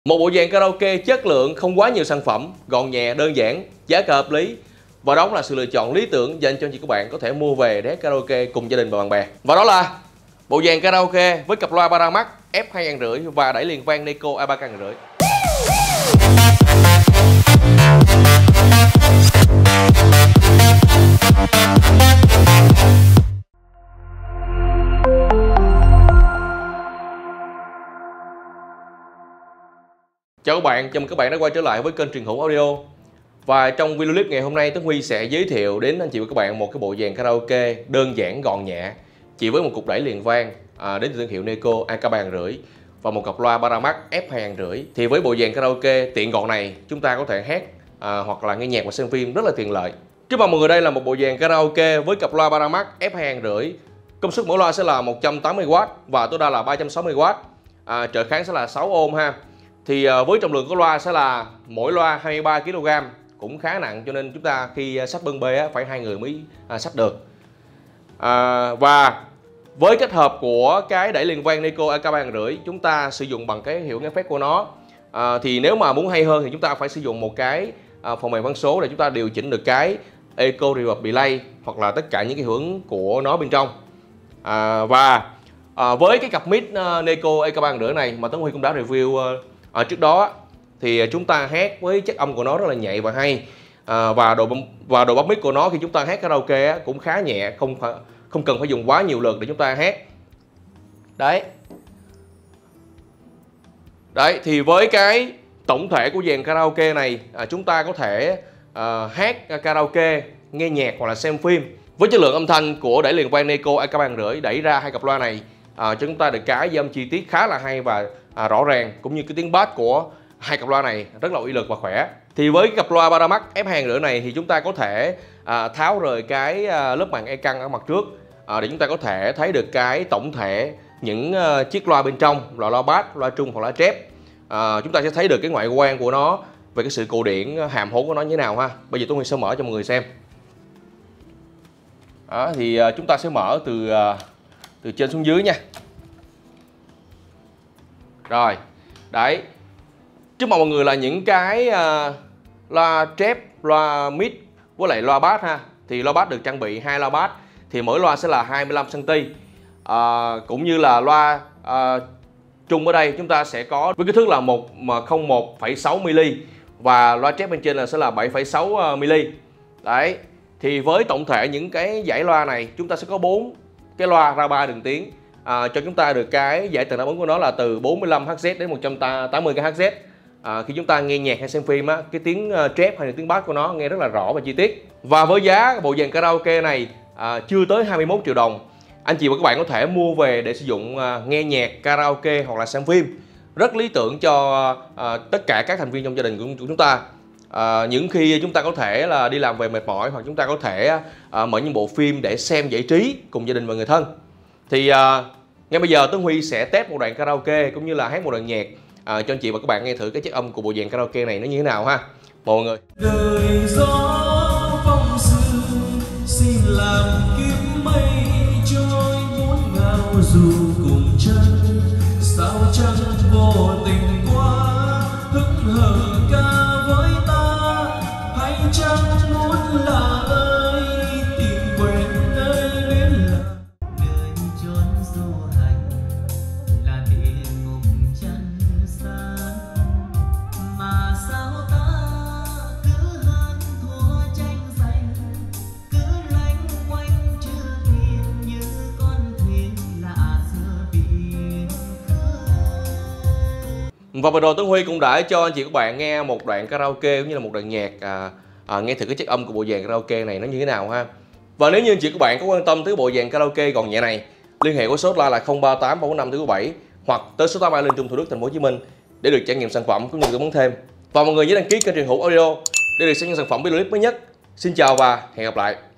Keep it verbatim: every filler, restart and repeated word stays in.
Một bộ dàn karaoke chất lượng, không quá nhiều sản phẩm, gọn nhẹ, đơn giản, giá cả hợp lý. Và đó là sự lựa chọn lý tưởng dành cho anh chị các bạn có thể mua về để hát karaoke cùng gia đình và bạn bè. Và đó là bộ dàn karaoke với cặp loa Paramax F hai nghìn năm trăm và đẩy liền vang Neko A ba K năm trăm. Chào các bạn, chào mừng các bạn đã quay trở lại với kênh Truyền Hữu Audio. Và trong video clip ngày hôm nay, Tuấn Huy sẽ giới thiệu đến anh chị và các bạn một cái bộ dàn karaoke đơn giản gọn nhẹ, chỉ với một cục đẩy liền vang à, đến từ thương hiệu Neko A K ba năm trăm và một cặp loa Paramax F hai nghìn năm trăm. Thì với bộ dàn karaoke tiện gọn này, chúng ta có thể hát à, hoặc là nghe nhạc và xem phim rất là tiện lợi. Trước mặt mọi người đây là một bộ dàn karaoke với cặp loa Paramax F hai nghìn năm trăm. Công suất mỗi loa sẽ là một trăm tám mươi oát và tối đa là ba trăm sáu mươi oát. À, trợ kháng sẽ là sáu ôm ha. Thì uh, với trọng lượng của loa sẽ là mỗi loa hai mươi ba ki lô gam, cũng khá nặng, cho nên chúng ta khi uh, xách bưng bê uh, phải hai người mới uh, xách được. Uh, và với kết hợp của cái đẩy liền vang Neko A K ba năm trăm, chúng ta sử dụng bằng cái hiệu ứng effect của nó. Uh, thì nếu mà muốn hay hơn thì chúng ta phải sử dụng một cái uh, phần mềm bắn số để chúng ta điều chỉnh được cái Echo Reverb Delay hoặc là tất cả những cái hiệu ứng của nó bên trong. Uh, và uh, với cái cặp mic uh, Neko A K ba năm trăm này mà Tuấn Huy cũng đã review uh, ở trước đó, thì chúng ta hát với chất âm của nó rất là nhạy và hay, à, và độ và độ bắp mic của nó khi chúng ta hát karaoke cũng khá nhẹ, không phải, không cần phải dùng quá nhiều lực để chúng ta hát. Đấy. Đấy thì với cái tổng thể của dàn karaoke này, à, chúng ta có thể à, hát karaoke, nghe nhạc hoặc là xem phim. Với chất lượng âm thanh của đẩy liền vang Neko A K ba năm trăm đẩy ra hai cặp loa này à, cho chúng ta được cái âm chi tiết khá là hay và À, rõ ràng, cũng như cái tiếng bass của hai cặp loa này rất là uy lực và khỏe. Thì với cái cặp loa Paramax F hai nghìn năm trăm này thì chúng ta có thể à, tháo rời cái à, lớp màng e căng ở mặt trước à, để chúng ta có thể thấy được cái tổng thể những à, chiếc loa bên trong, là loa bass, loa trung hoặc là trép. À, chúng ta sẽ thấy được cái ngoại quan của nó, về cái sự cổ điển hàm hố của nó như thế nào ha. Bây giờ tôi sẽ mở cho mọi người xem. Đó, thì à, chúng ta sẽ mở từ à, từ trên xuống dưới nha. Rồi, đấy. Trước mặt mọi người là những cái uh, loa trép, loa mid với lại loa bass ha. Thì loa bass được trang bị hai loa bass, thì mỗi loa sẽ là hai mươi lăm xăng ti mét. Uh, cũng như là loa uh, trung ở đây chúng ta sẽ có với kích thước là một không một phẩy sáu mi-li và loa trép bên trên là sẽ là bảy phẩy sáu mi-li. Đấy. Thì với tổng thể những cái dãy loa này chúng ta sẽ có bốn cái loa ra ba đường tiếng. À, cho chúng ta được cái giải tần đáp ứng của nó là từ bốn mươi lăm héc đến một trăm tám mươi héc. À, khi chúng ta nghe nhạc hay xem phim á, cái tiếng uh, trap hay là tiếng bass của nó nghe rất là rõ và chi tiết. Và với giá bộ dàn karaoke này à, chưa tới hai mươi mốt triệu đồng, anh chị và các bạn có thể mua về để sử dụng uh, nghe nhạc, karaoke hoặc là xem phim. Rất lý tưởng cho uh, tất cả các thành viên trong gia đình của chúng ta. À, những khi chúng ta có thể là đi làm về mệt mỏi, hoặc chúng ta có thể uh, mở những bộ phim để xem giải trí cùng gia đình và người thân. Thì uh, ngay bây giờ Tuấn Huy sẽ test một đoạn karaoke cũng như là hát một đoạn nhạc uh, cho anh chị và các bạn nghe thử cái chất âm của bộ dàn karaoke này nó như thế nào ha. Mọi người. Đời gió phong sư xin làm kiếp mây trôi muốn ngao du cùng chân, sao chẳng vô tình quá hững hờ ca với ta, hay chẳng muốn là ơi tìm quên nơi đến là nơi chốn du hành là địa ngục chân gian, mà sao ta cứ hơn thua tranh giành, cứ loanh quanh chưa kịp như con thuyền lạ giữa biển khơi. Và vừa rồi Tuấn Huy cũng đã cho anh chị các bạn nghe một đoạn karaoke cũng như là một đoạn nhạc à, à, nghe thử cái chất âm của bộ dàn karaoke này nó như thế nào ha. Và nếu như anh chị các bạn có quan tâm tới bộ dàn karaoke gọn nhẹ này, liên hệ với số hotline là không ba tám ba bốn năm bốn bảy hoặc tới số tám A Linh Trung, Thủ Đức, Thành phố Hồ Chí Minh để được trải nghiệm sản phẩm cũng như tư vấn thêm. Và mọi người nhớ đăng ký kênh Truyền Hữu Audio để được xem những sản phẩm video clip mới nhất. Xin chào và hẹn gặp lại.